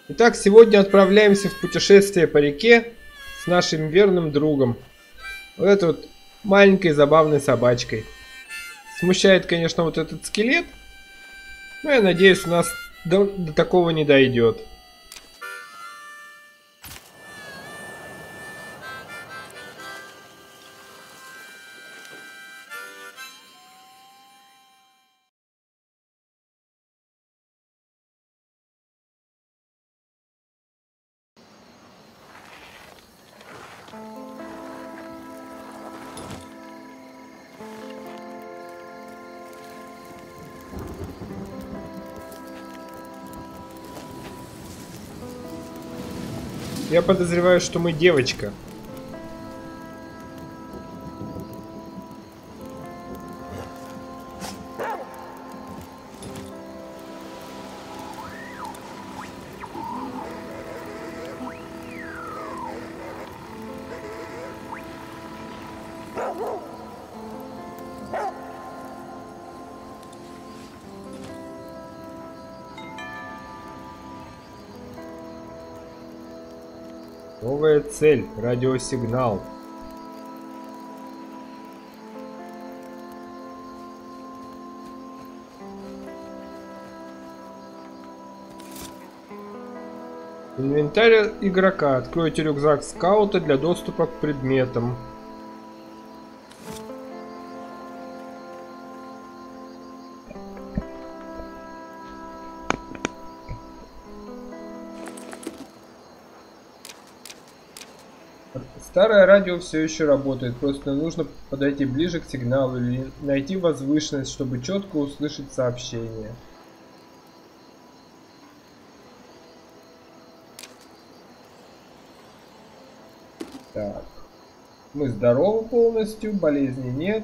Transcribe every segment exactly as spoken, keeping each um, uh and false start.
Итак, сегодня отправляемся в путешествие по реке с нашим верным другом. Вот этой вот маленькой забавной собачкой. Смущает, конечно, вот этот скелет. Но я надеюсь, у нас до, до такого не дойдет. Я подозреваю, что мы девочка. Новая цель. Радиосигнал. Инвентарь игрока. Откройте рюкзак скаута для доступа к предметам. Старое радио все еще работает, просто нужно подойти ближе к сигналу или найти возвышенность, чтобы четко услышать сообщение. Так. Мы здоровы полностью, болезни нет.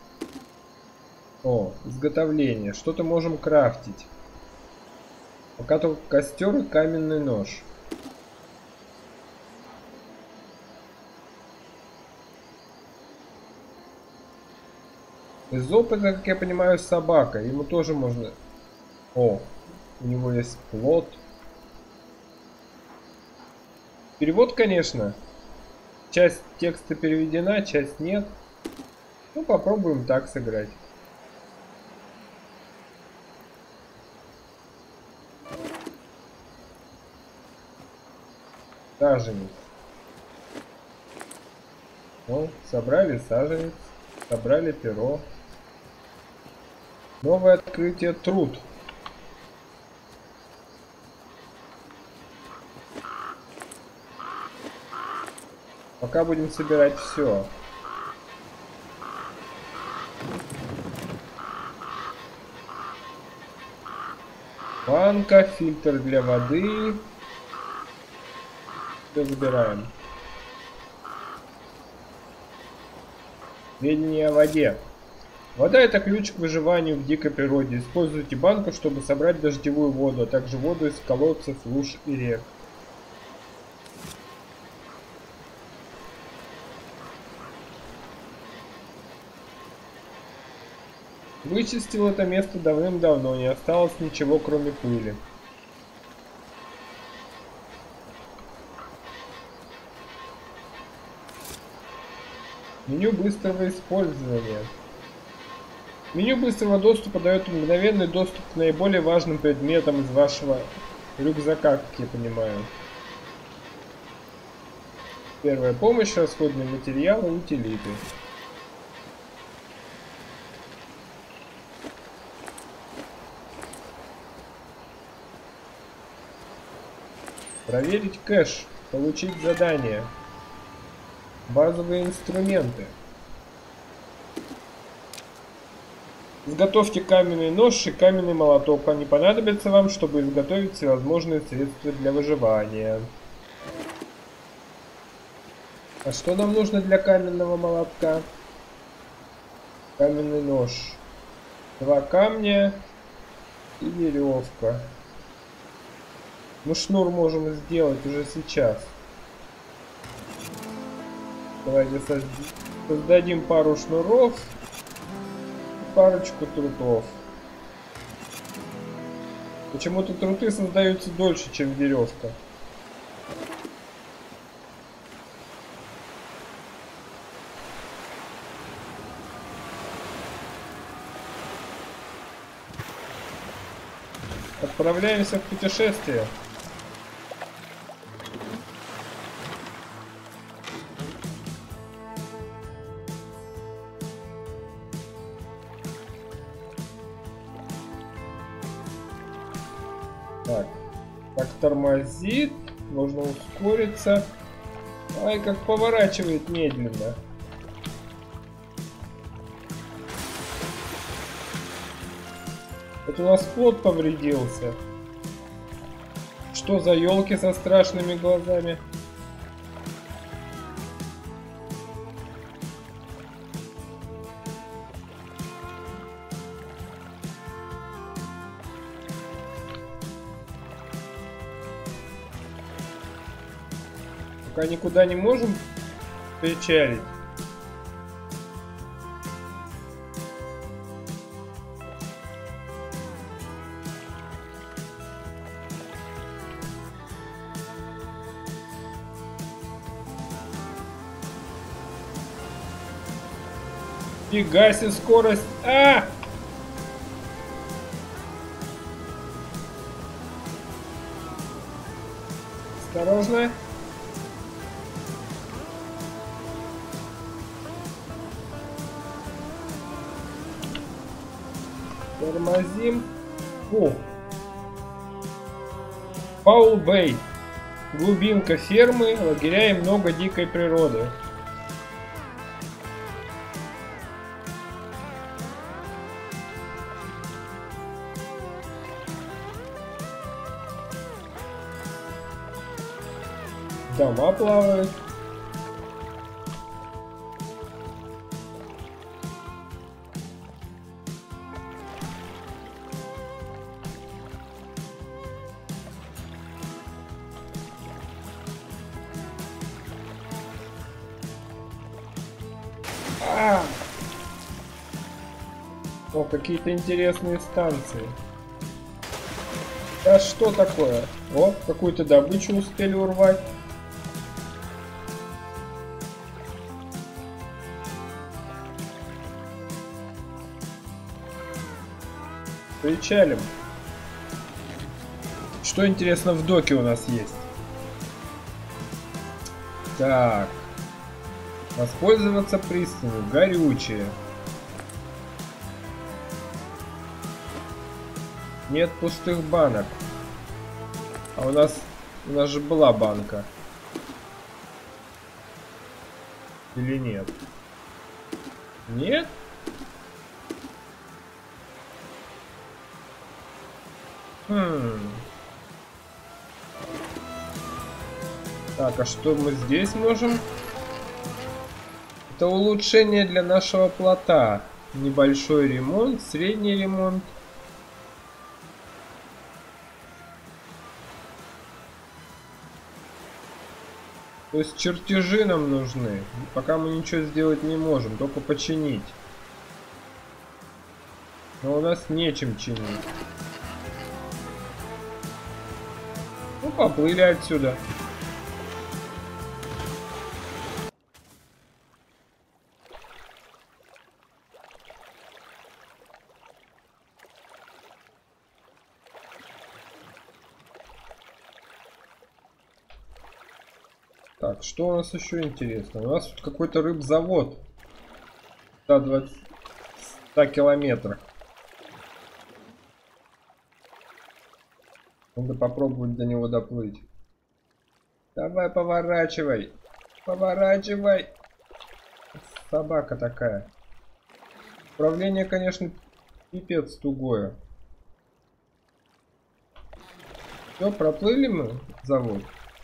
О, изготовление. Что-то можем крафтить. Пока только костер и каменный нож. Из опыта, как я понимаю, собака. Ему тоже можно... О, у него есть плот. Перевод, конечно. Часть текста переведена, часть нет. Ну, попробуем так сыграть. Саженец. Ну, собрали саженец. Собрали перо. Новое открытие труд. Пока будем собирать все. Банка, фильтр для воды. Все забираем. Сведения о воде. Вода — это ключ к выживанию в дикой природе. Используйте банку, чтобы собрать дождевую воду, а также воду из колодцев, луж и рек. Вычистил это место давным-давно, не осталось ничего, кроме пыли. Меню быстрого использования. Меню быстрого доступа дает мгновенный доступ к наиболее важным предметам из вашего рюкзака, как я понимаю. Первая помощь, расходные материалы, утилиты. Проверить кэш. Получить задание. Базовые инструменты. Изготовьте каменный нож и каменный молоток. Они понадобятся вам, чтобы изготовить всевозможные средства для выживания. А что нам нужно для каменного молотка? Каменный нож. Два камня и веревка. Мы шнур можем сделать уже сейчас. Давайте создадим пару шнуров. Парочку трутов. Почему-то труты создаются дольше, чем веревка. Отправляемся в путешествие. Так, как тормозит, нужно ускориться. Ай, как поворачивает медленно. Это у нас плот повредился. Что за елки со страшными глазами? Пока никуда не можем причалить. Фига себе скорость. А! Осторожно. Тормозим. Фу. Фаул Бэй. Глубинка фермы, лагеря и много дикой природы. Дома плавают. А! О, какие-то интересные станции. Да что такое? О, какую-то добычу успели урвать. Причалим. Что интересно в доке у нас есть? Так. Воспользоваться пристанью. Горючее. Нет пустых банок. А у нас... У нас же была банка. Или нет? Нет? Хм. Так, а что мы здесь можем? Это улучшение для нашего плота. Небольшой ремонт, средний ремонт. То есть чертежи нам нужны. Пока мы ничего сделать не можем, только починить. Но у нас нечем чинить. Ну, поплыли отсюда. Так, что у нас еще интересно? У нас тут какой-то рыбзавод. сто двадцать, сто километров. Надо попробовать до него доплыть. Давай, поворачивай. Поворачивай. Собака такая. Управление, конечно, пипец тугое. Все, проплыли мы завод.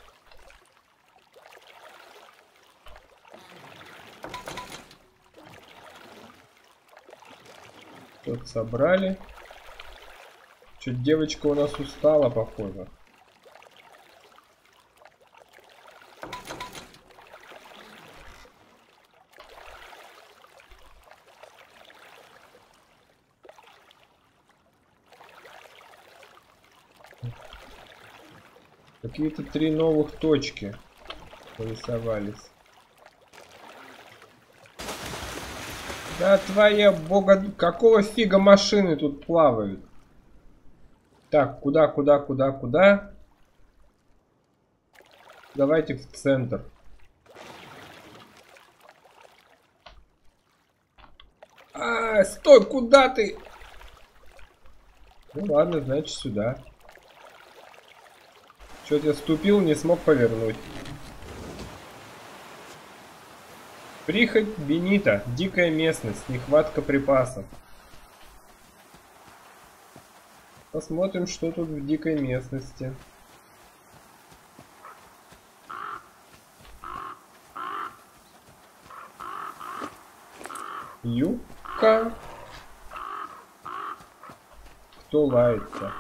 Тут собрали. Чуть девочка у нас устала, похоже. Какие-то три новых точки порисовались. Да твоя бога... Какого фига машины тут плавают? Так, куда, куда, куда, куда? Давайте в центр. А, стой, куда ты? Ну ладно, значит сюда. Что-то я ступил, не смог повернуть. Прихоть Бенита. Дикая местность. Нехватка припасов. Посмотрим, что тут в дикой местности. Юбка. Кто лается?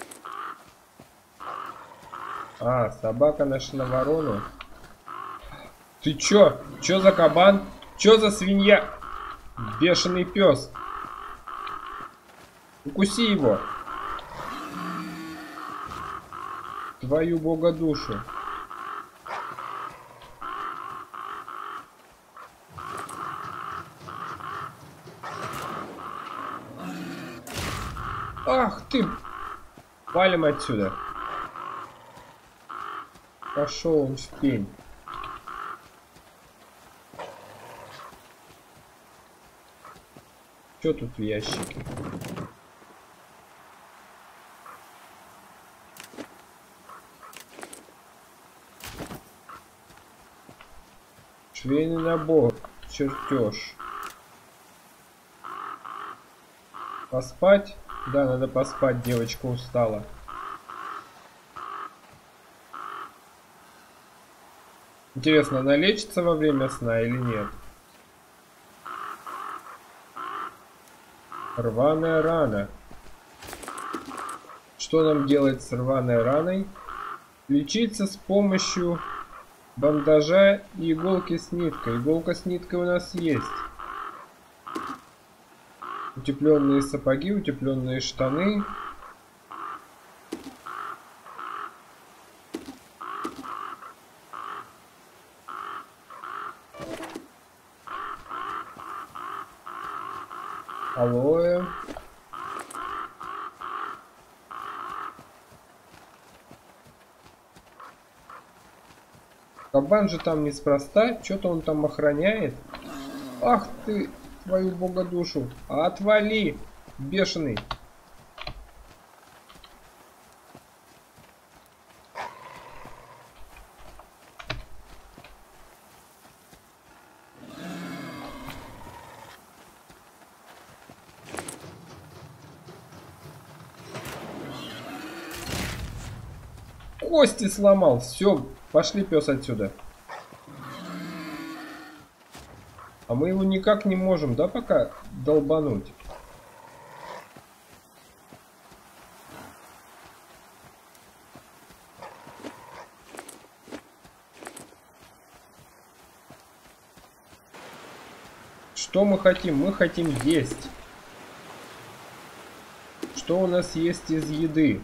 А, собака нашла ворону. Ты чё? Чё за кабан? Чё за свинья? Бешеный пес. Укуси его. Твою бога душу. Ах ты! Валим отсюда. Пошел он в пень. Что тут в ящике? Швейный набор. Чертеж. Поспать? Да, надо поспать, девочка устала. Интересно, она лечится во время сна или нет? Рваная рана. Что нам делать с рваной раной? Лечиться с помощью бандажа и иголки с ниткой. Иголка с ниткой у нас есть. Утепленные сапоги, утепленные штаны. Алоэ. Кабан же там неспроста. Что-то он там охраняет. Ах ты, твою бога душу. Отвали, бешеный. Кости сломал. Все, пошли, пес, отсюда. А мы его никак не можем, да, пока долбануть? Что мы хотим? Мы хотим есть. Что у нас есть из еды?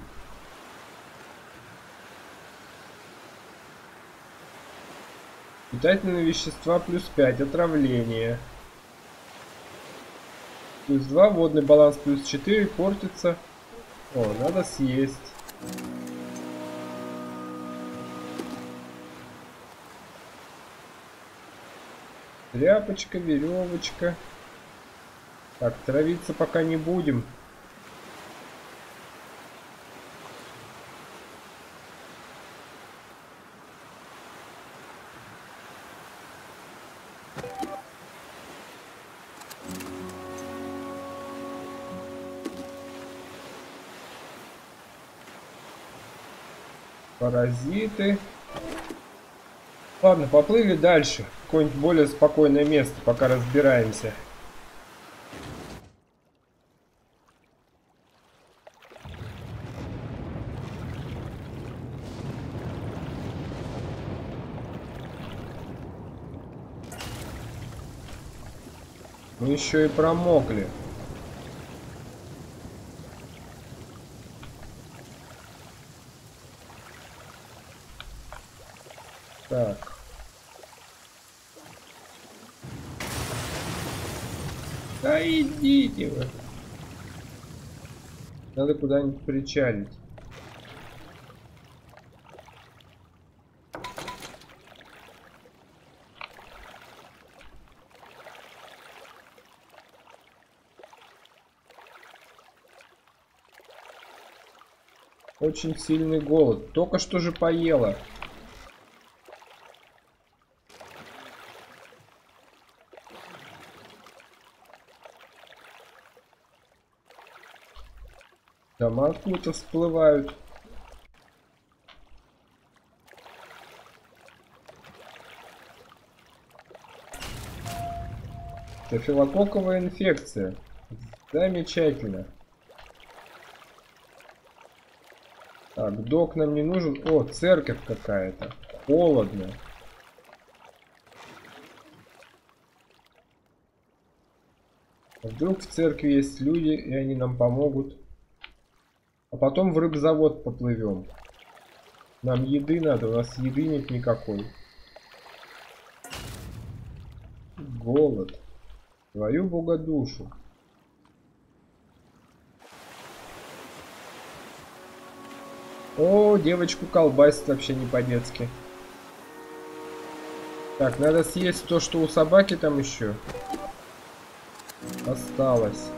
Питательные вещества плюс пять, отравление. Плюс два, водный баланс плюс четыре, портится. О, надо съесть. Тряпочка, веревочка. Так, травиться пока не будем. Паразиты. Ладно, поплыли дальше. Какое-нибудь более спокойное место, пока разбираемся. Мы еще и промокли. Так. Да идите вы. Надо куда-нибудь причалить. Очень сильный голод. Только что же поела. Дома откуда-то всплывают. Стафилококковая инфекция. Замечательно. Так, док нам не нужен. О, церковь какая-то. Холодно. Вдруг в церкви есть люди, и они нам помогут. А потом в рыбзавод поплывем. Нам еды надо, у нас еды нет никакой. Голод. Твою богодушу. О, девочку колбасит вообще не по-детски. Так, надо съесть то, что у собаки там еще осталось.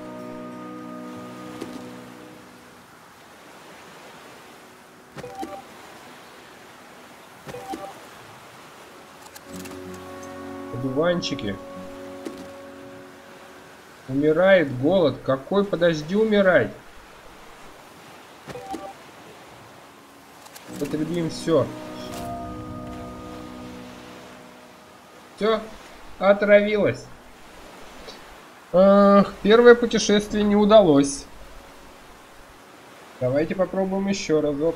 Одуванчики. Умирает голод. Какой? Подожди умирать. Потребим все. Все. Отравилась. Ах, первое путешествие не удалось. Давайте попробуем еще разок.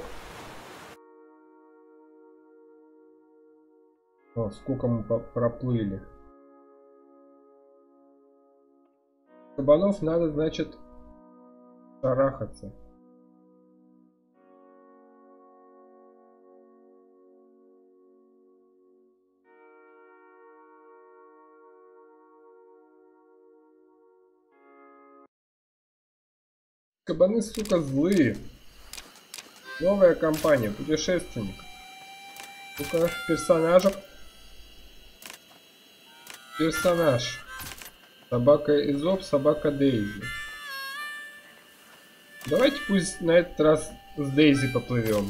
О, сколько мы проплыли. Кабанов надо, значит, шарахаться. Кабаны, сука, злые. Новая компания, путешественник. Ну-ка, персонажек. Персонаж. Собака Изоп, собака Дейзи. Давайте пусть на этот раз с Дейзи поплывем.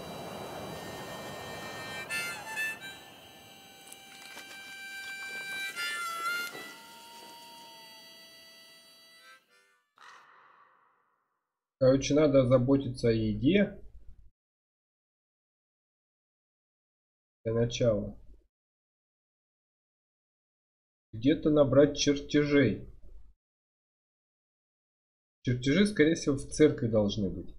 Короче, надо заботиться о еде. Для начала. Где-то набрать чертежей. Чертежи, скорее всего, в церкви должны быть.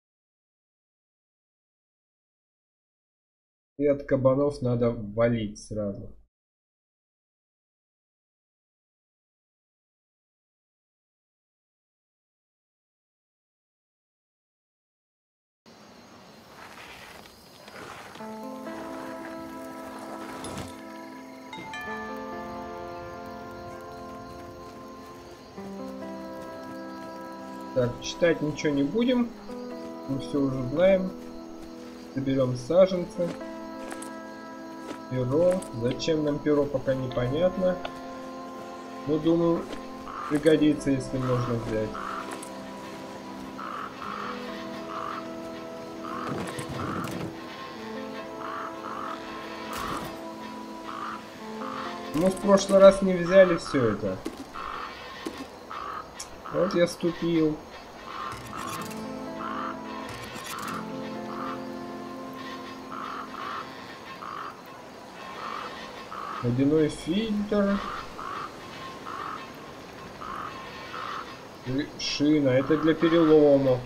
И от кабанов надо валить сразу. Так, читать ничего не будем. Мы все уже знаем. Соберем саженцы. Перо. Зачем нам перо, пока непонятно. Но думаю, пригодится, если можно взять. Мы в прошлый раз не взяли все это. Вот я ступил. Водяной фильтр. И шина. Это для перелома.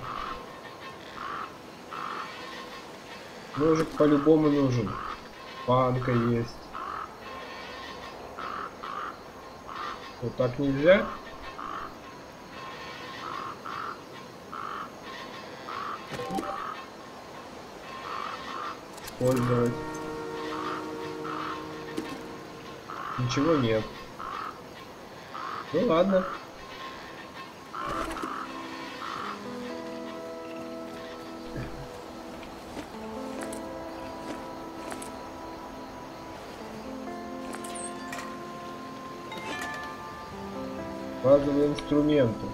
Ножик по-любому нужен. Банка есть. Вот так нельзя. Использовать. Ничего нет. Ну ладно. Базовые инструменты.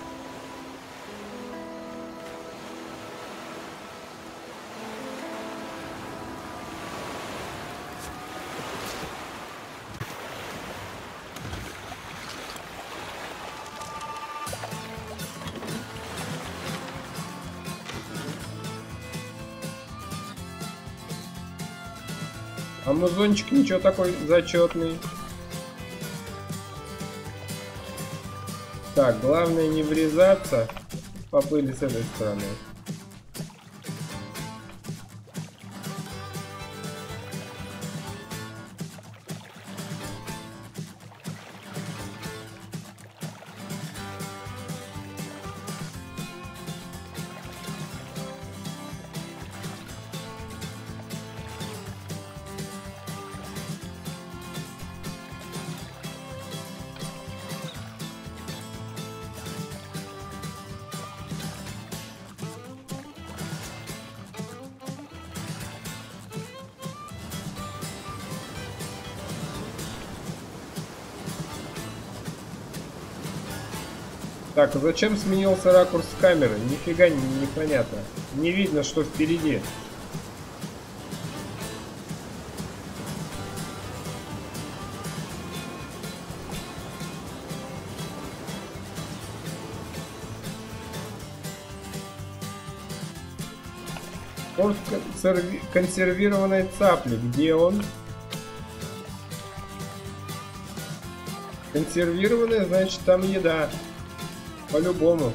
Амазончик ничего такой зачетный. Так, главное не врезаться. Поплыли с этой стороны. Так, а зачем сменился ракурс камеры? Нифига не, непонятно. Не видно, что впереди. Порт консерви... консервированной цапли. Где он? Консервированная, значит, там еда. По-любому.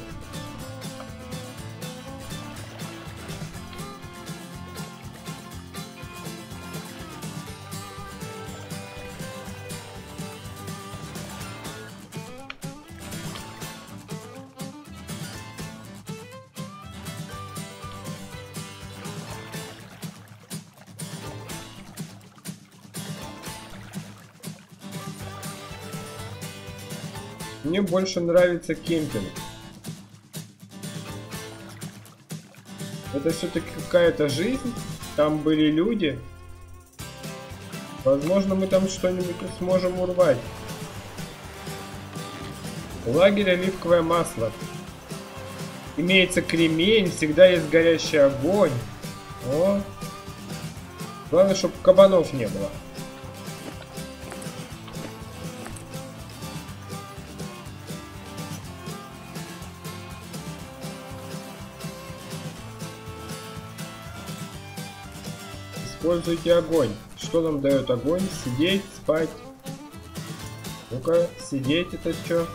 Мне больше нравится кемпинг. Это все-таки какая-то жизнь. Там были люди. Возможно, мы там что-нибудь сможем урвать. Лагерь оливковое масло. Имеется кремень, всегда есть горящий огонь. О. Главное, чтобы кабанов не было. Используйте огонь. Что нам дает огонь? Сидеть, спать. Ну-ка, сидеть это что?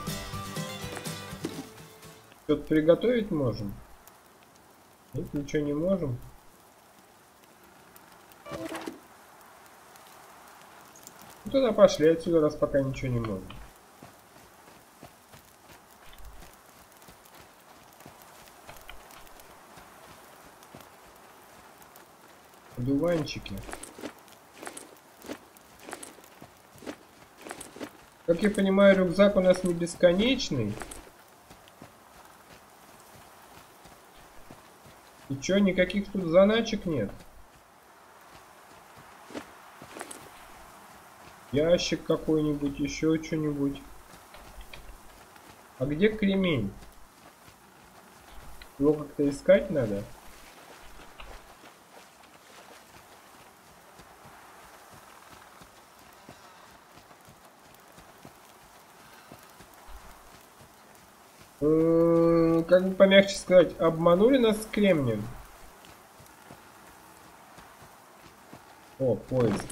Что-то приготовить можем? Нет, ничего не можем. Ну тогда пошли отсюда, раз пока ничего не можем. Дуванчики. Как я понимаю, рюкзак у нас не бесконечный. И чё, никаких тут заначек нет? Ящик какой-нибудь, еще что-нибудь. А где кремень? Его как-то искать надо? Как бы помягче сказать, обманули нас с кремнием. О, поезд.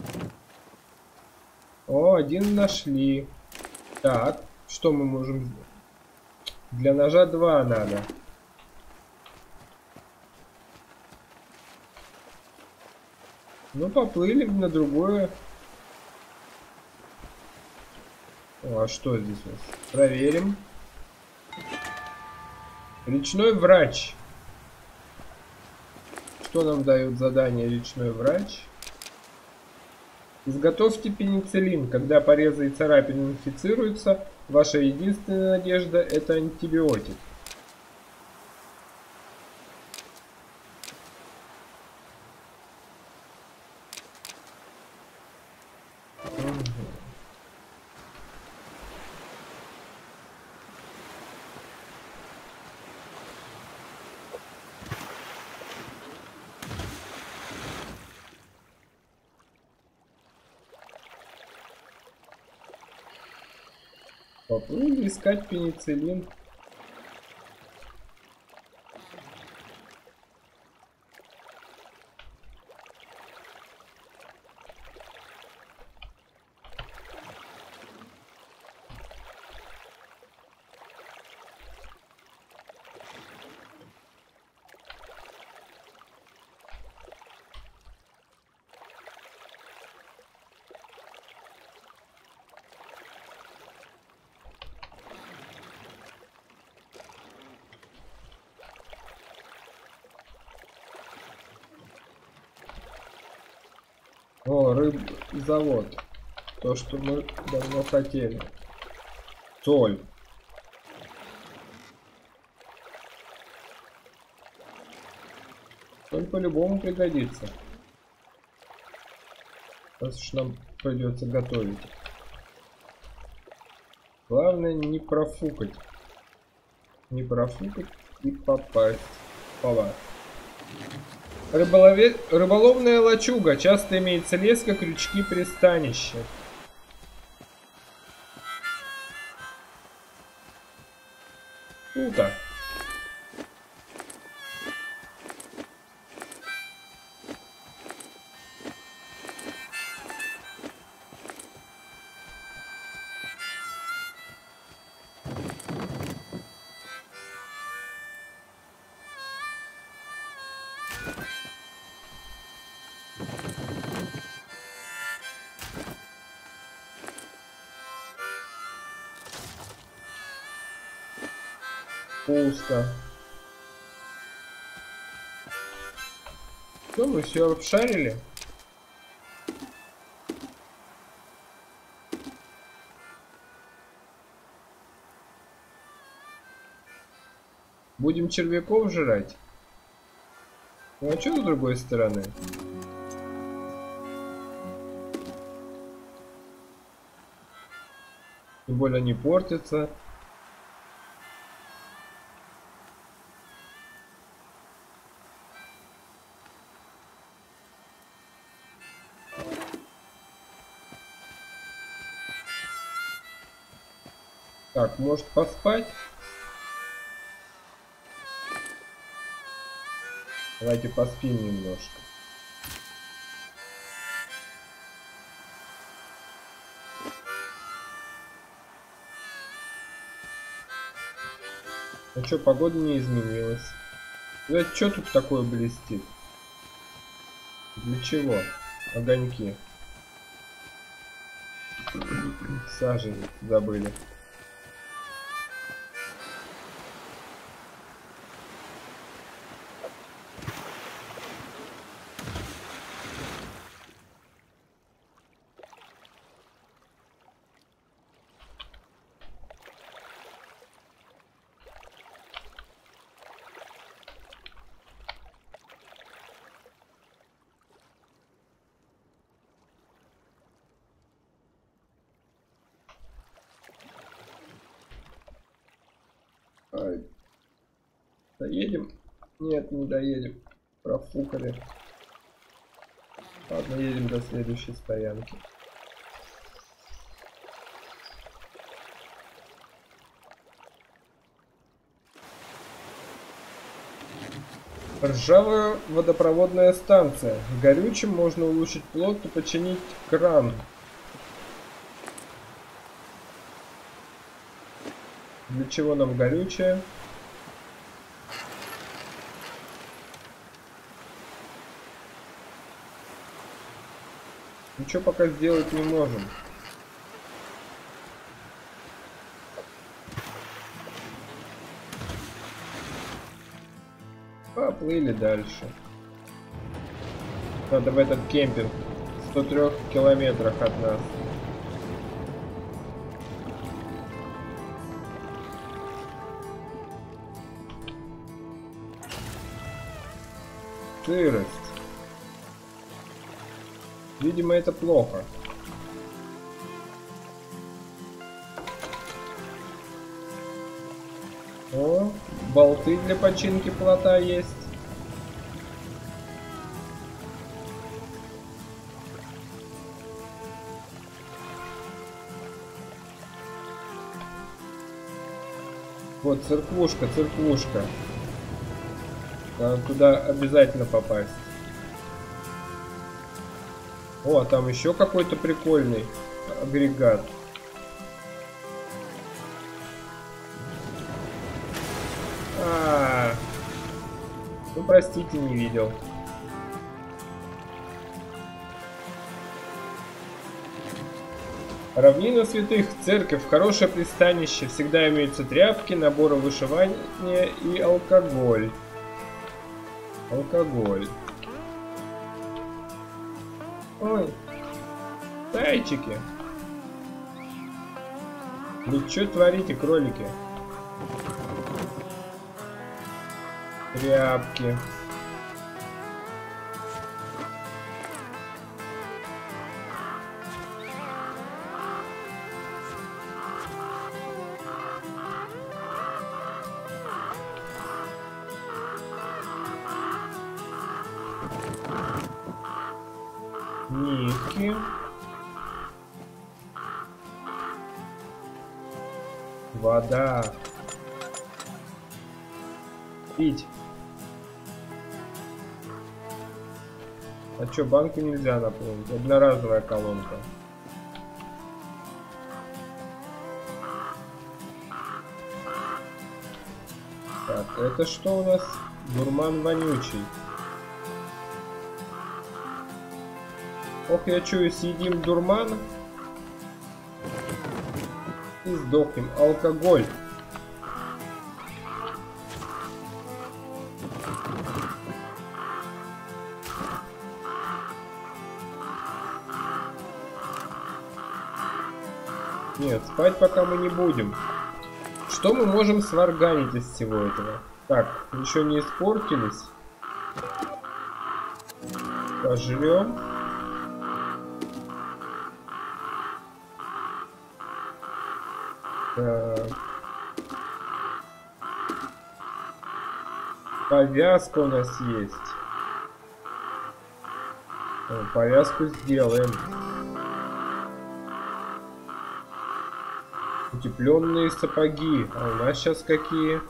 О, один нашли. Так, что мы можем... Для ножа два надо. Ну, поплыли на другое. О, а что здесь у нас? Проверим. Речной врач. Что нам дают задание речной врач? Изготовьте пенициллин. Когда порезы и царапины инфицируются, ваша единственная надежда — это антибиотик. Попробуй искать пенициллин. О, рыбзавод. То, что мы давно хотели. Соль. Соль по-любому пригодится. Раз уж нам придется готовить. Главное не профукать. Не профукать и попасть. Опа. Рыболове... Рыболовная лачуга. Часто имеется леска, крючки, пристанище. Круто. Пусто. Что, мы все обшарили? Будем червяков жрать? Ну а что с другой стороны? Тем более они портятся. Так, может поспать? Давайте поспим немножко. Ну что, погода не изменилась. Это что тут такое блестит? Для чего? Огоньки. Сажи забыли. Ай. Доедем? Нет, не доедем. Профукали. Ладно, едем до следующей стоянки. Ржавая водопроводная станция. Горючим можно улучшить плот и починить кран. Для чего нам горючее? Ничего пока сделать не можем. Поплыли дальше. Надо в этот кемпинг сто трёх километрах от нас. Сырость. Видимо, это плохо. О, болты для починки плота есть. Вот церквушка, церквушка. Надо туда обязательно попасть. О, а там еще какой-то прикольный агрегат. А, -а, -а. Ну простите, не видел. Равнина святых, церковь, хорошее пристанище, всегда имеются тряпки, наборы вышивания и алкоголь. Алкоголь. Ой, зайчики. Вы что творите, кролики? Тряпки. Нитки. Вода. Пить. А чё, банку нельзя наполнить? Одноразовая колонка. Так, это что у нас? Дурман вонючий. Ох, я чую, съедим дурман и сдохнем. Алкоголь. Нет, спать пока мы не будем. Что мы можем сварганить из всего этого? Так, еще не испортились. Пожрем. Так. Повязка у нас есть. О, повязку сделаем. Утепленные сапоги. А у нас сейчас какие?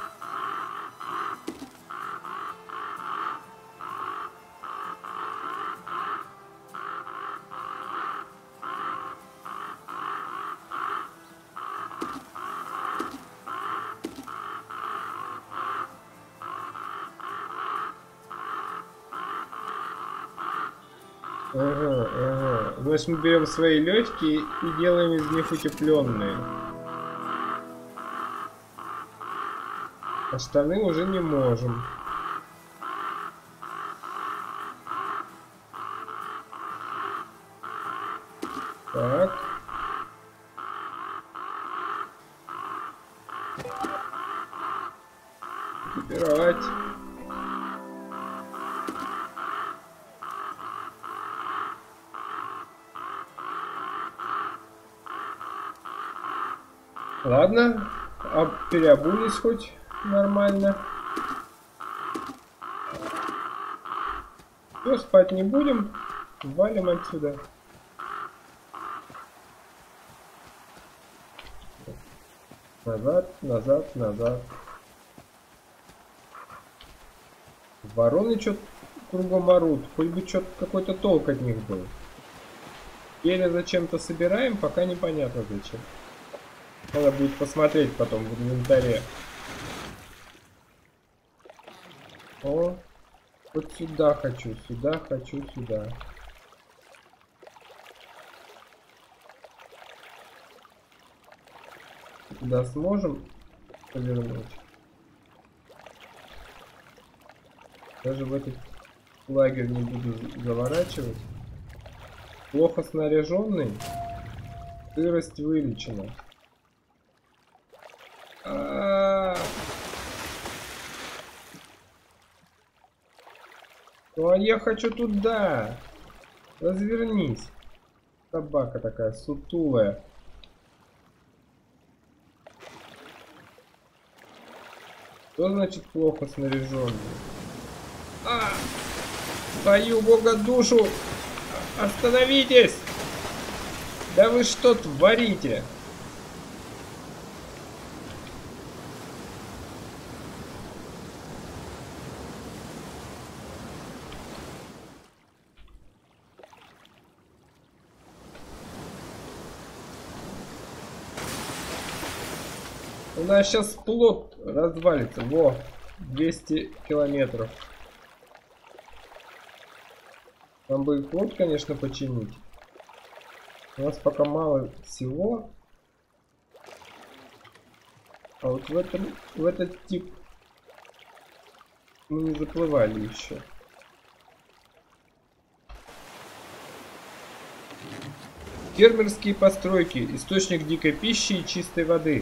Ага, ага. Значит, мы берем свои легкие и делаем из них утепленные. А штаны уже не можем. Так. Экипировать. Ладно, а переобулись хоть нормально. Все, спать не будем. Валим отсюда. Назад, назад, назад. Вороны что-то кругом орут. Хоть бы что-то какой-то толк от них был. Перья зачем-то собираем, пока непонятно зачем. Надо будет посмотреть потом в инвентаре. О, вот сюда хочу, сюда хочу, сюда. Туда сможем повернуть? Даже в этот лагерь не буду заворачивать. плохо снаряженный. Сырость вылечена. А-а-а. Ну а я хочу туда. Развернись. Собака такая сутулая. Что значит плохо снаряженный? А! Твою бога душу! Остановитесь! Да вы что творите? У нас сейчас плот развалится. Во, двести километров. Нам бы и плот, конечно, починить. У нас пока мало всего. А вот в, этом, в этот тип мы не заплывали еще. Фермерские постройки. Источник дикой пищи и чистой воды.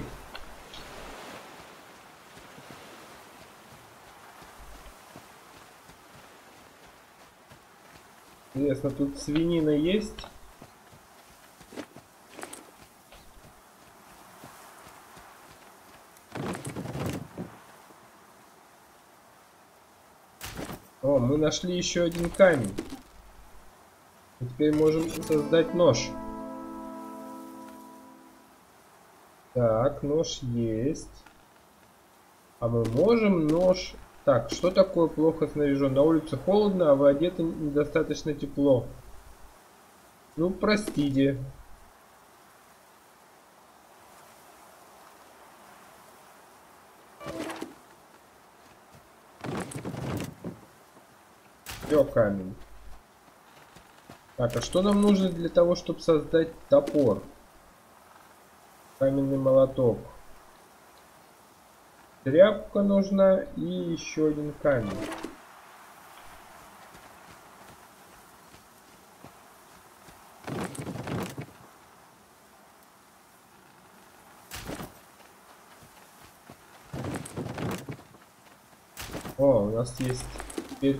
Интересно, тут свинина есть? О, мы нашли еще один камень. И теперь можем создать нож. Так, нож есть. А мы можем нож... Так, что такое плохо снаряжен? На улице холодно, а вы одеты недостаточно тепло. Ну, простите. Все, камень. Так, а что нам нужно для того, чтобы создать топор? Каменный молоток. Тряпка нужна и еще один камень. О, у нас есть теперь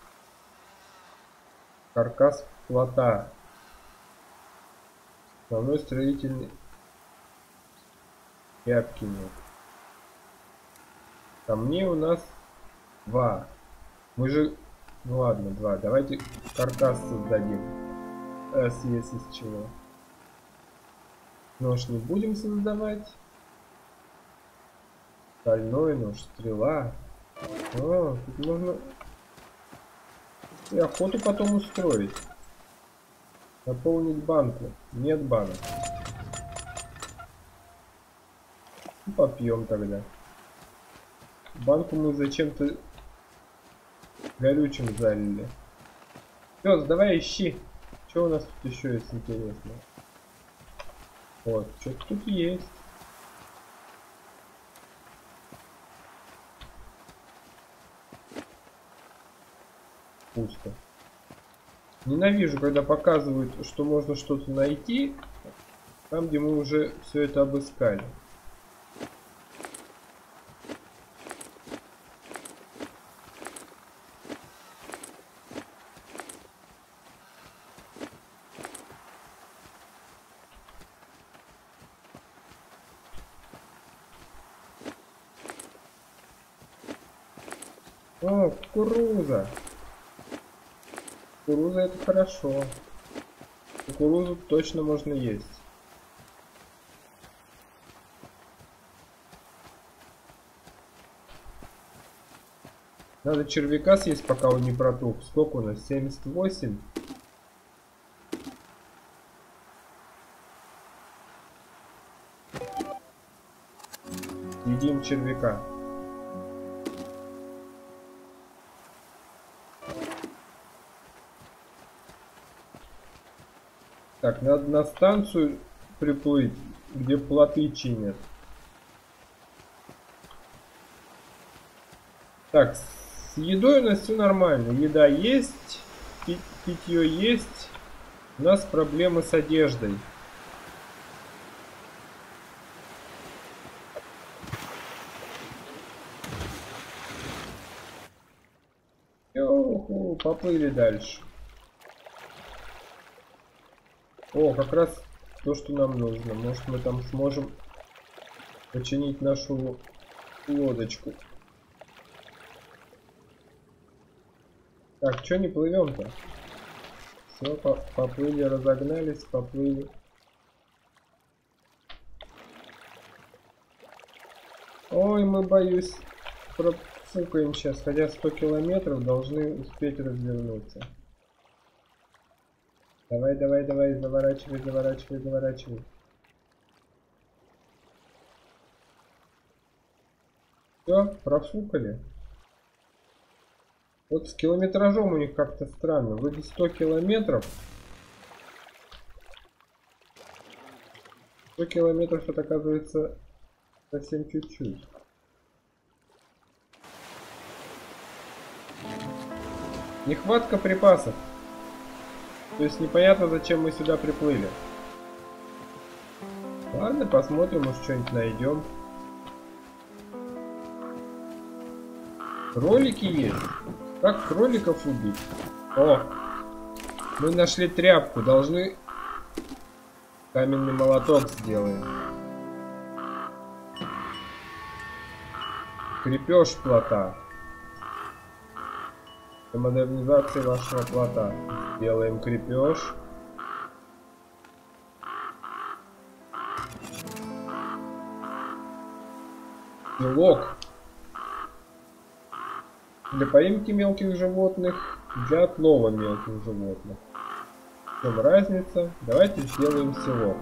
каркас плота. Основной строительный тряпки нет. Камней у нас два. Мы же... Ну ладно, два. Давайте каркас создадим. Раз есть из чего. Нож не будем создавать. Стальной нож, стрела. О, тут можно и охоту потом устроить. Наполнить банку. Нет банок. Ну, попьем тогда. Банку мы зачем-то горючим залили. Пёс, давай ищи. Что у нас тут еще есть интересного? Вот, что-то тут есть. Пусто. Ненавижу, когда показывают, что можно что-то найти, там, где мы уже все это обыскали. О, кукуруза. Кукуруза это хорошо. Кукурузу точно можно есть. Надо червяка съесть, пока он не протух. Сколько у нас? семьдесят восемь. Едим червяка. Так, надо на станцию приплыть, где плоты чинят. Так, с едой у нас все нормально. Еда есть, питье есть. У нас проблемы с одеждой. Йоху, поплыли дальше. О, как раз то, что нам нужно. Может, мы там сможем починить нашу лодочку. Так, что не плывем-то? Все, по поплыли, разогнались, поплыли. Ой, мы, боюсь, профукаем сейчас. Хотя сто километров должны успеть развернуться. Давай, давай, давай, заворачивай, заворачивай, заворачивай. Все, профукали. Вот с километражом у них как-то странно. Вроде сто километров. сто километров это, оказывается, совсем чуть-чуть. Нехватка припасов. То есть непонятно, зачем мы сюда приплыли. Ладно, посмотрим, может, что-нибудь найдем. Кролики есть. Как кроликов убить? О! Мы нашли тряпку. Должны каменный молоток сделаем. Крепеж плота. Для модернизации вашего плота. Делаем крепеж. Селок. Для поимки мелких животных, для отлова мелких животных. В чем разница? Давайте сделаем селок.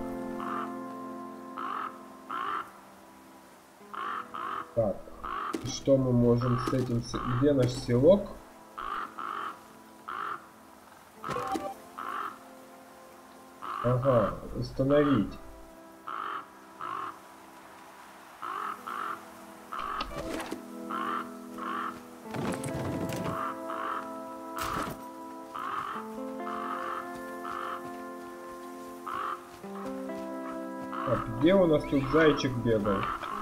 Так, что мы можем с этим... Где наш селок? Ага, установить. Так, где у нас тут зайчик бегал?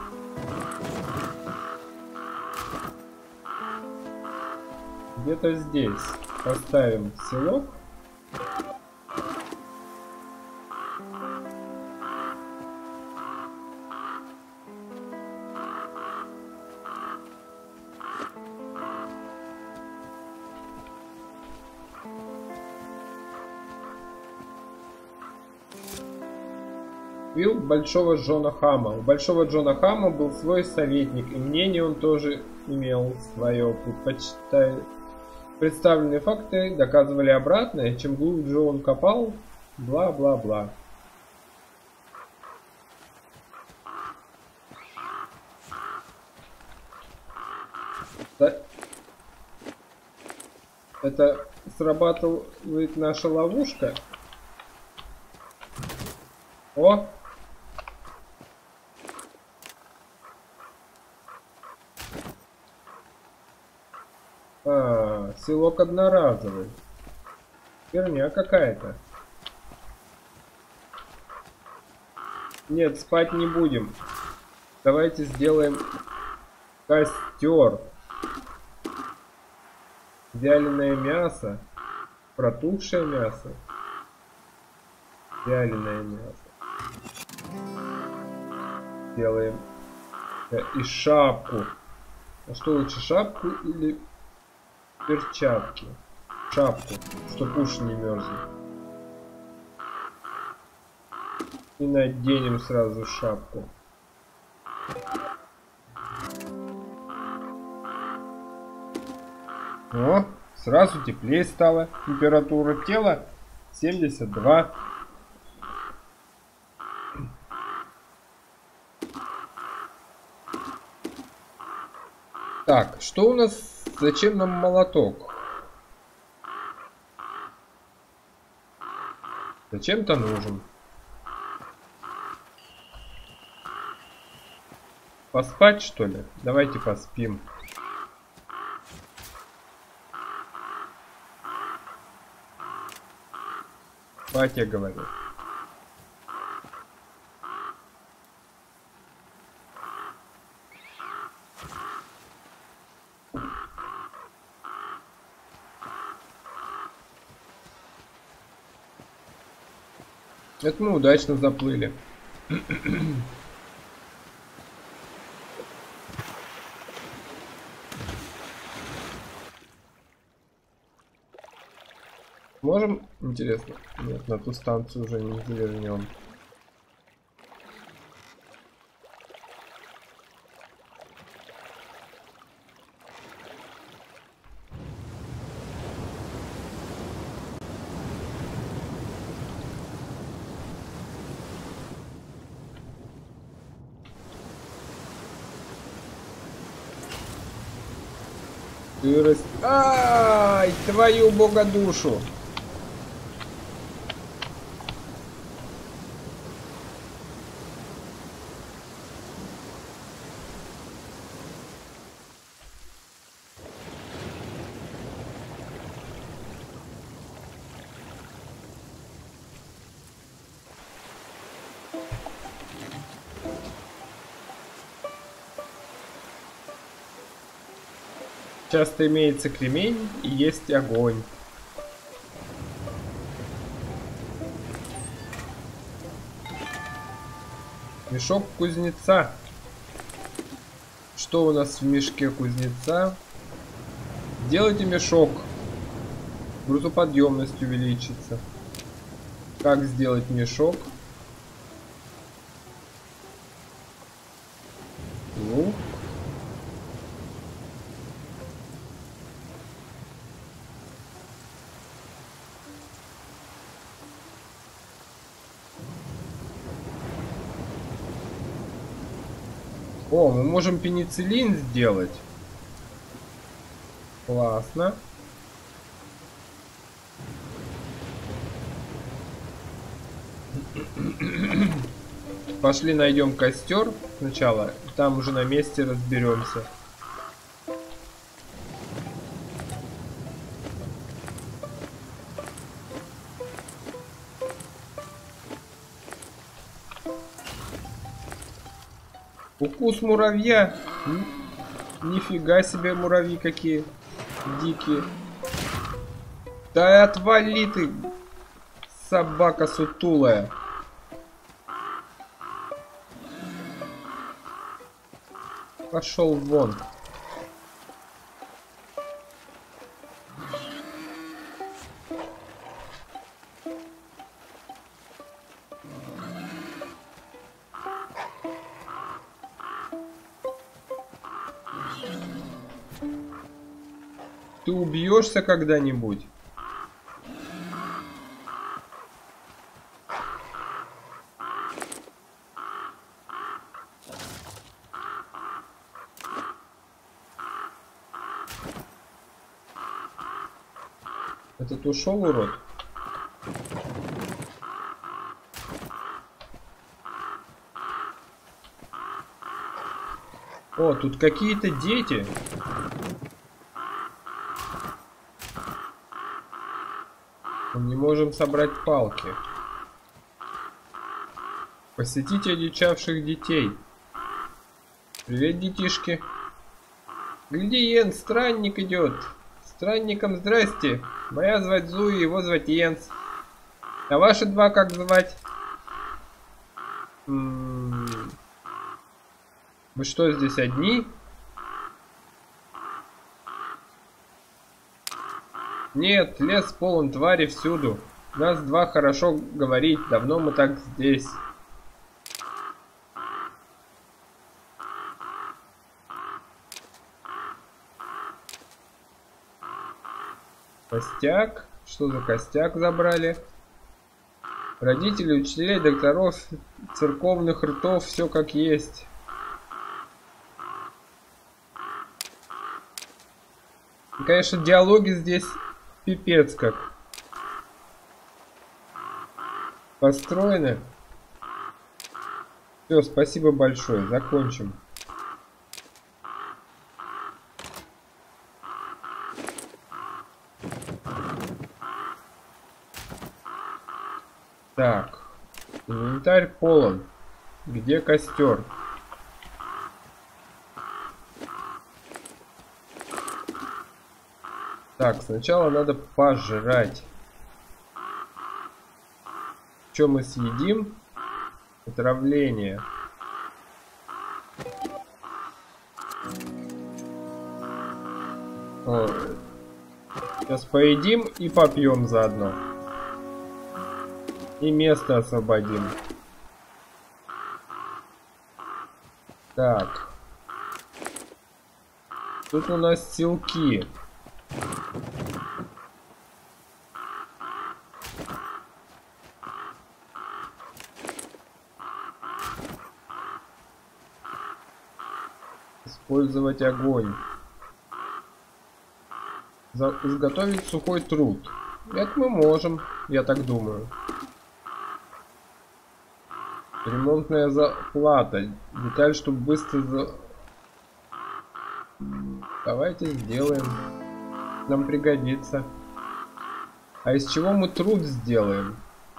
Где-то здесь. Поставим селок. Убил большого Джона Хама. У большого Джона Хама был свой советник, и мнение он тоже имел свое. Предпочитая... Представленные факты доказывали обратное, чем глубже он копал, бла-бла-бла. Это срабатывает наша ловушка. О! А, селок одноразовый. Херня какая-то. Нет, спать не будем. Давайте сделаем костер. Вяленое мясо. Протухшее мясо. Вяленое мясо. Делаем. И шапку. А что лучше, шапку или перчатки? Шапку, чтобы уши не мерзли. И наденем сразу шапку. О, сразу теплее стало. Температура тела семьдесят два. Так, что у нас? Зачем нам молоток? Зачем-то нужен. Поспать, что ли? Давайте поспим. Батя говорит. Это мы удачно заплыли. Можем? Интересно. Нет, на ту станцию уже не завернем. Ты рас... Ай, твою богодушу! Часто имеется кремень и есть огонь. Мешок кузнеца. Что у нас в мешке кузнеца? Сделайте мешок. Грузоподъемность увеличится. Как сделать мешок? Ну. О, мы можем пенициллин сделать. Классно. Пошли найдем костер сначала, там уже на месте разберемся. Укус муравья. Нифига себе, муравьи какие дикие. Да отвали ты, собака сутулая. Пошел вон. Ты убьешься когда-нибудь? Этот ушел, урод? О, тут какие-то дети. Мы не можем собрать палки. Посетите одичавших детей. Привет, детишки. Гляди, Йенс, странник идет. Странникам здрасте. Моя звать Зуи, его звать Йенс. А ваши два как звать? М-м-м. Вы что, здесь одни? Нет, лес полон тварей всюду. Нас два хорошо говорить, давно мы так здесь. Костяк? Что за костяк забрали? Родители, учителей, докторов, церковных ртов, все как есть. И, конечно, диалоги здесь пипец как построены. Все, спасибо большое, закончим. Так, инвентарь полон. Где костер? Так, сначала надо пожрать. Что мы съедим? Отравление. О, сейчас поедим и попьем заодно. И место освободим. Так. Тут у нас силки. Использовать огонь. За изготовить сухой труд. Это мы можем, я так думаю. Ремонтная заплата. Деталь, чтобы быстро за... Давайте сделаем. Нам пригодится. А из чего мы труд сделаем?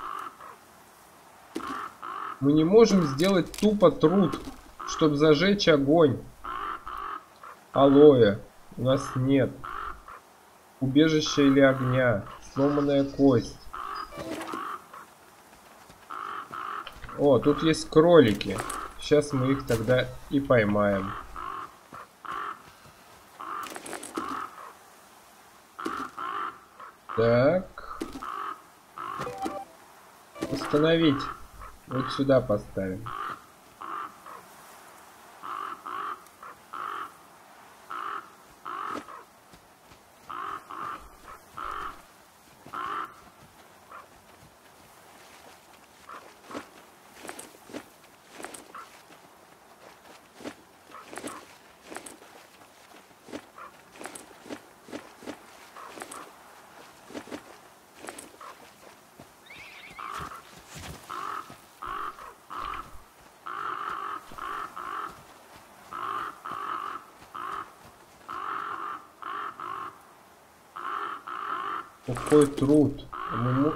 Мы не можем сделать тупо труд, чтобы зажечь огонь. Алоэ. У нас нет. Убежище или огня. Сломанная кость. О, тут есть кролики. Сейчас мы их тогда и поймаем. Так. Установить. Вот сюда поставим. Какой труд. Мы...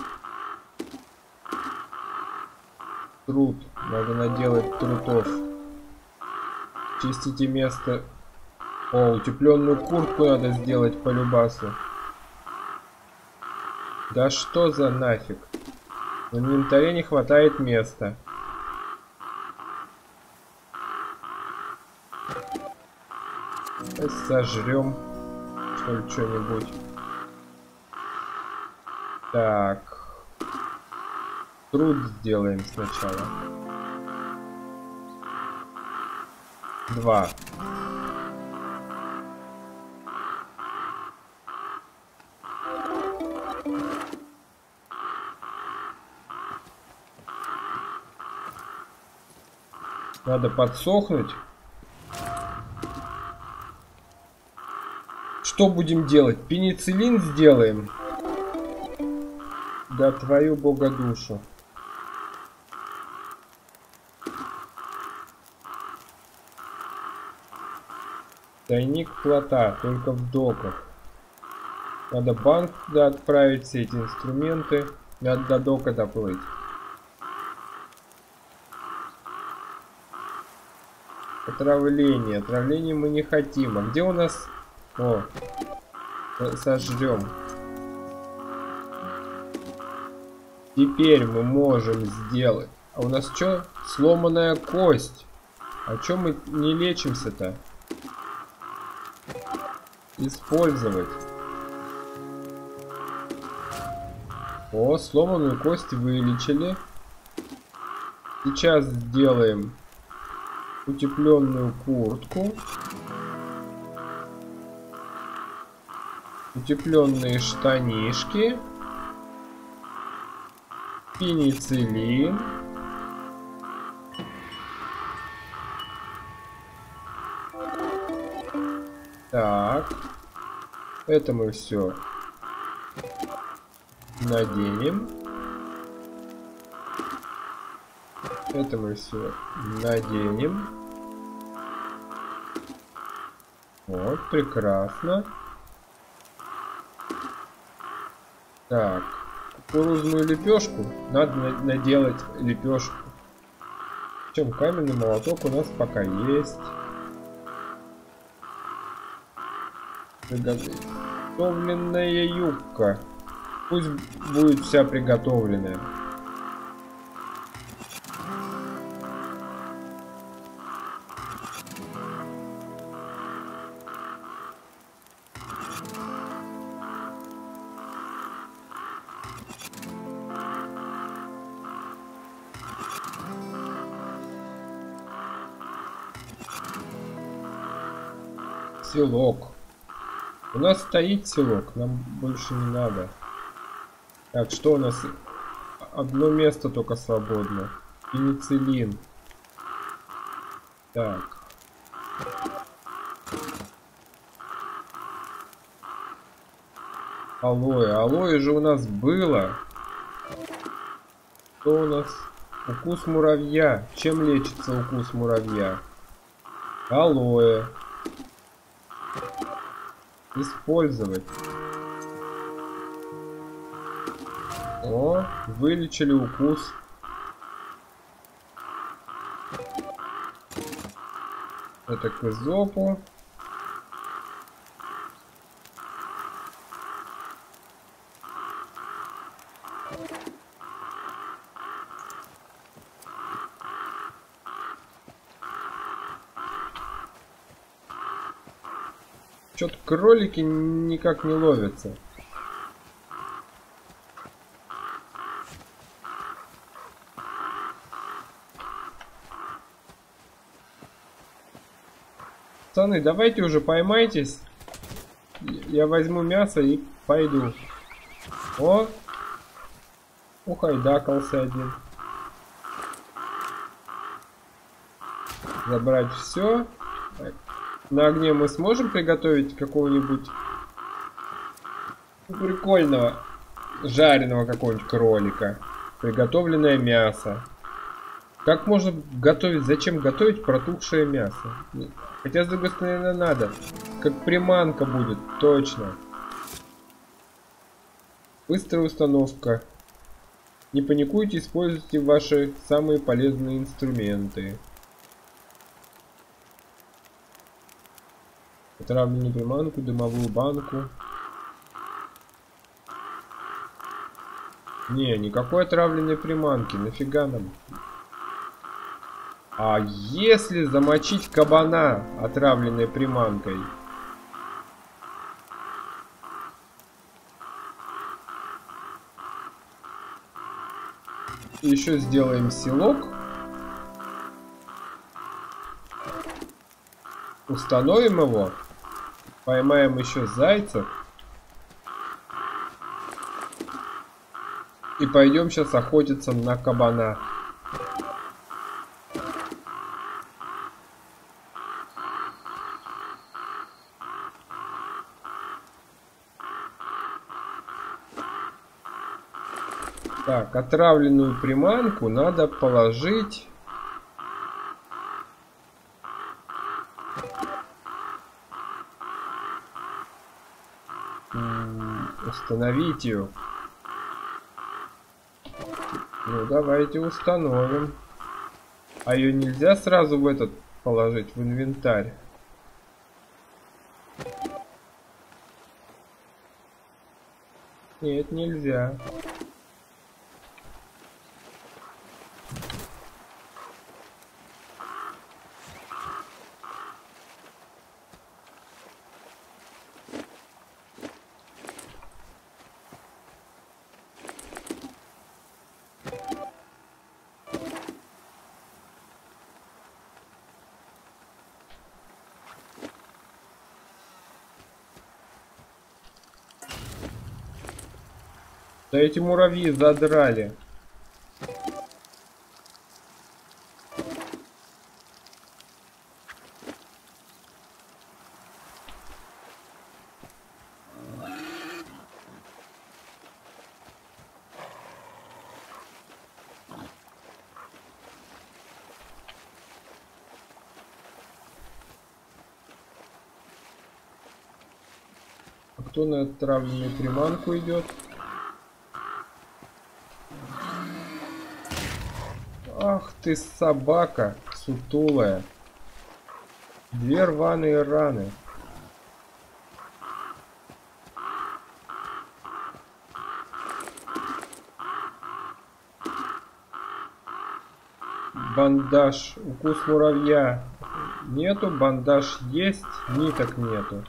Труд. Надо наделать трудов. Чистите место. О, утепленную куртку надо сделать по любасу. Да что за нафиг. В инвентаре не хватает места. Сожрем что ли что-нибудь. Так. Труд сделаем сначала. Два. Надо подсохнуть. Что будем делать? Пенициллин сделаем? Да твою богодушу. Тайник плота, только в доках. Надо банк туда отправить, все эти инструменты. Надо до дока доплыть. Отравление. Отравление мы не хотим. А где у нас... О, сожрем. Теперь мы можем сделать. А у нас что? Сломанная кость. А чё мы не лечимся-то? Использовать. О, сломанную кость вылечили. Сейчас сделаем утепленную куртку. Утепленные штанишки. Пенициллин. Так. Это мы все наденем. Это мы все наденем. Вот, прекрасно. Так. кукурузную лепешку. Надо на наделать лепешку. Причем каменный молоток у нас пока есть. Приготовленная юбка. Пусть будет вся приготовленная. Селок. У нас стоит селок, нам больше не надо. Так, что у нас? Одно место только свободно. Пенициллин. Так. Алоэ. Алоэ же у нас было. Что у нас? Укус муравья. Чем лечится укус муравья? Алоэ. Использовать. О, вылечили укус. Это к изопу. Что-то кролики никак не ловятся. Пацаны, давайте уже поймайтесь. Я возьму мясо и пойду. О! Ухайдакался один. Забрать все. На огне мы сможем приготовить какого-нибудь прикольного жареного какого-нибудь кролика. Приготовленное мясо. Как можно готовить? Зачем готовить протухшее мясо? Хотя, с другой стороны, надо. Как приманка будет, точно. Быстрая установка. Не паникуйте, используйте ваши самые полезные инструменты. Отравленную приманку, дымовую банку. Не, никакой отравленной приманки. Нафига нам? А если замочить кабана отравленной приманкой? Еще сделаем селок. Установим его. Поймаем еще зайцев. И пойдем сейчас охотиться на кабана. Так, отравленную приманку надо положить. Установить ее. Ну, давайте установим. А ее нельзя сразу в этот положить, в инвентарь? Нет, нельзя. Да эти муравьи задрали. А кто на отравленную приманку идет? Ах ты собака сутулая. Две рваные раны. Бандаж. Укус муравья. Нету. Бандаж есть. Ниток нету.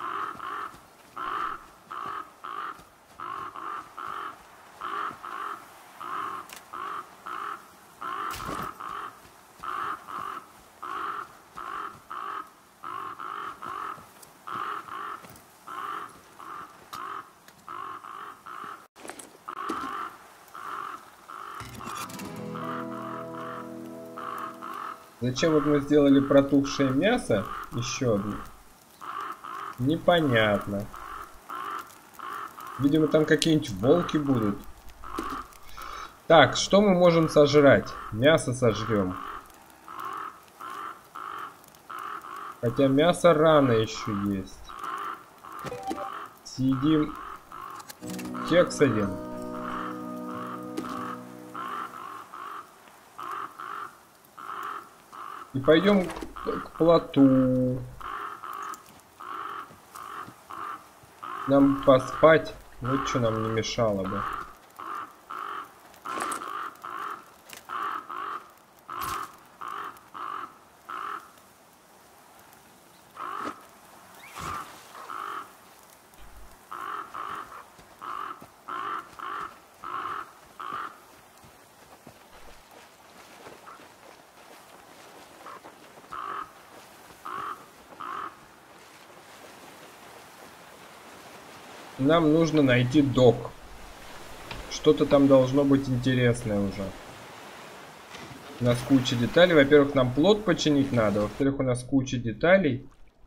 Зачем вот мы сделали протухшее мясо? Еще одно. Непонятно. Видимо, там какие-нибудь волки будут. Так, что мы можем сожрать? Мясо сожрем. Хотя мясо рано еще есть. Съедим кекс один. И пойдем к плоту. Нам поспать. Вот что нам не мешало бы. Нам нужно найти док. Что-то там должно быть интересное уже. У нас куча деталей. Во-первых, нам плот починить надо. Во-вторых, у нас куча деталей.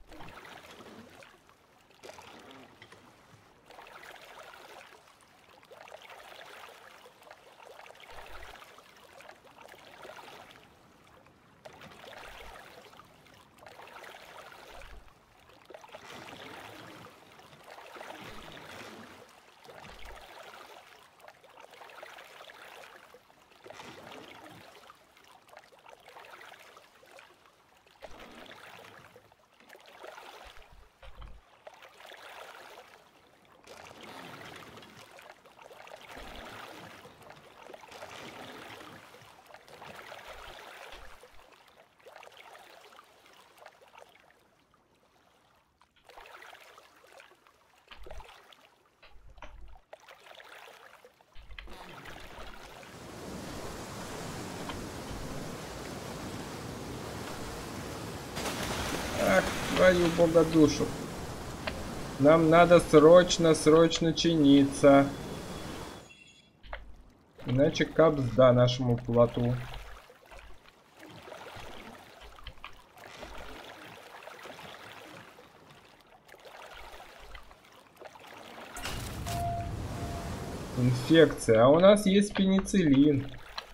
Ах, твою богодушу. Нам надо срочно, срочно чиниться. Иначе капсда нашему плоту. Инфекция. А у нас есть пенициллин.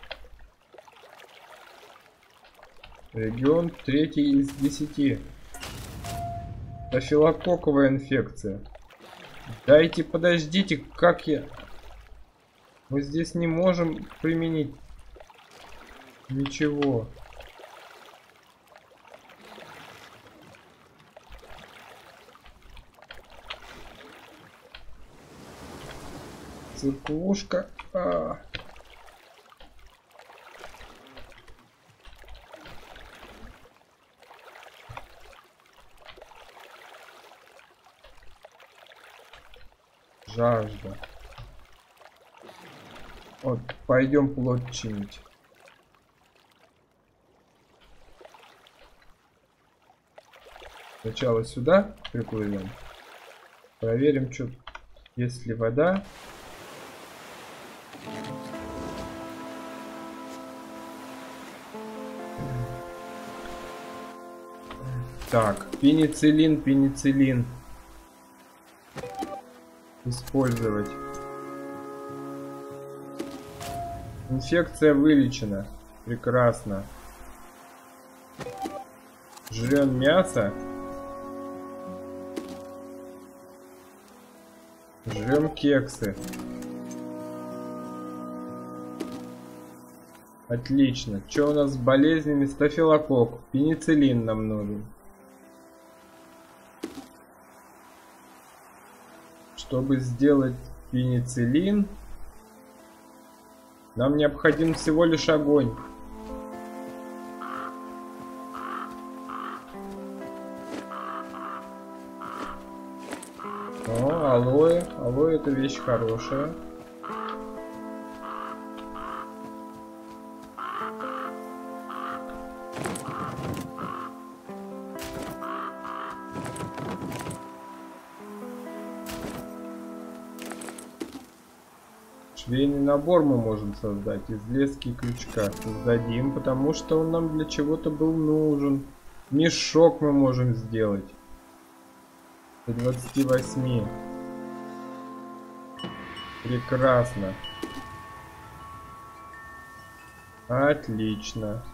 Регион третий из десяти. Стафилококковая инфекция. Дайте, подождите, как я... Мы здесь не можем применить ничего. Циркушка. А. Жажда. Вот, пойдем плот чинить. Сначала сюда приплывем. Проверим, что, есть ли вода. Так, пенициллин, пенициллин. Использовать. Инфекция вылечена. Прекрасно. Жрем мясо. Жрем кексы. Отлично. Что у нас с болезнями? Стафилококк. Пенициллин нам нужен. Чтобы сделать пенициллин, нам необходим всего лишь огонь. О, алоэ. Алоэ — это вещь хорошая. Швейный набор мы можем создать из лески и крючка. Создадим, потому что он нам для чего-то был нужен. Мешок мы можем сделать. До двадцати восьми. Прекрасно. Отлично.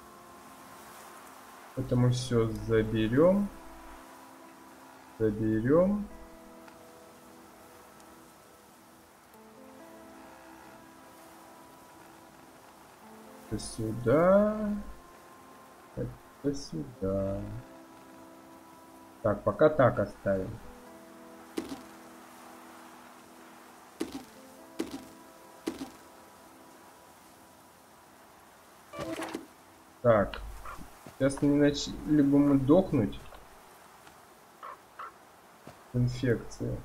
Это мы все заберем. Заберем. Это сюда. Это сюда. Так, пока так оставим. Так. Сейчас не начали бы мы дохнуть. Инфекция.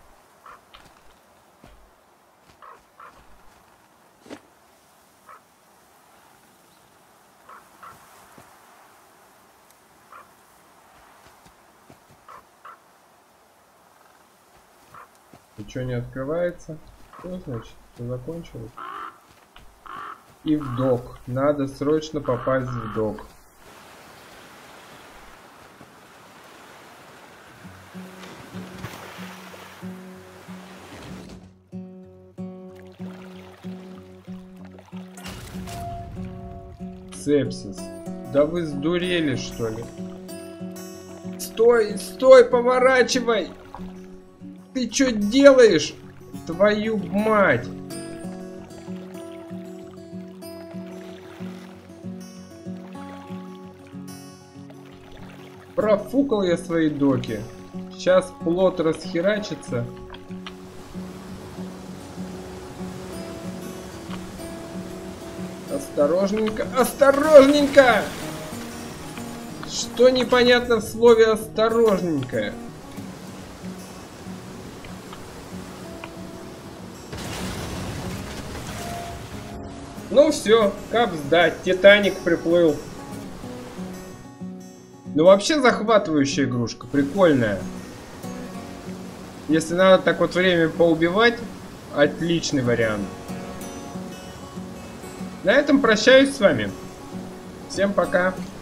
Ничего не открывается. Что значит? Что закончилось? И в док. Надо срочно попасть в док. Сепсис. Да вы сдурели, что ли? Стой, стой, поворачивай! Ты что делаешь? Твою мать! Профукал я свои доки. Сейчас плот расхерачится. Осторожненько, осторожненько! Что непонятно в слове осторожненько? Ну все, кап сдать, Титаник приплыл. Ну вообще захватывающая игрушка, прикольная. Если надо так вот время поубивать, отличный вариант. На этом прощаюсь с вами. Всем пока.